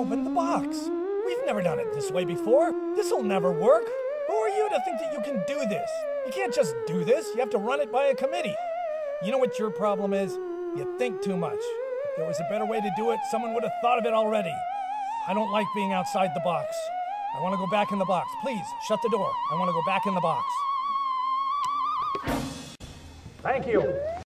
open the box. We've never done it this way before. This'll never work. Who are you to think that you can do this? You can't just do this. You have to run it by a committee. You know what your problem is? You think too much. If there was a better way to do it, someone would have thought of it already. I don't like being outside the box. I want to go back in the box. Please, shut the door. I want to go back in the box. Thank you.